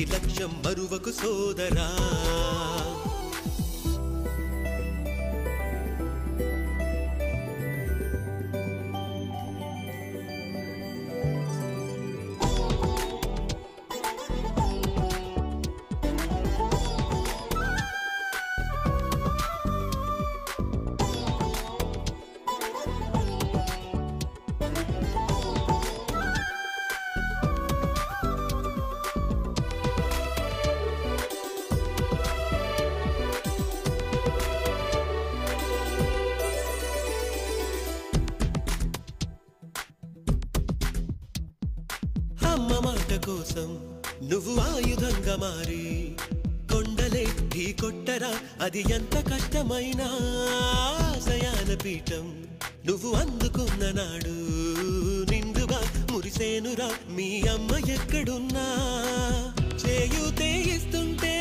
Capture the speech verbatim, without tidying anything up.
లక్ష్యం మరువకు సోదరా అమ్మ మాట కోసం నువ్వు ఆయుధంగా మారి కొండలే ఢీ కొట్టరా అది ఎంత కష్టమైనా ఆశయాల పీఠం నువ్వు అందుకున్న నాడు నిండుగా మురిసేనురా మీ అమ్మ ఎక్కడున్నా చేయూతే ఇస్తుంటే